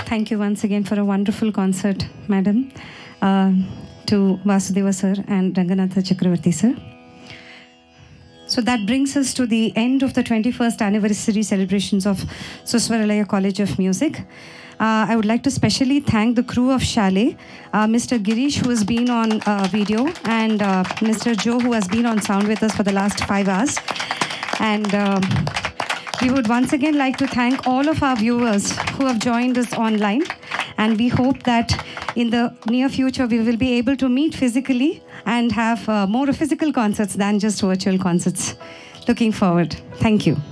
Thank you once again for a wonderful concert, madam, to Vasudeva sir and Ranganatha Chakravarti sir. So that brings us to the end of the 21st anniversary celebrations of Suswaralaya College of Music. I would like to specially thank the crew of Chalet, Mr. Girish, who has been on video, and Mr. Joe, who has been on sound with us for the last 5 hours. And we would once again like to thank all of our viewers who have joined us online. And we hope that in the near future, we will be able to meet physically and have more physical concerts than just virtual concerts. Looking forward. Thank you.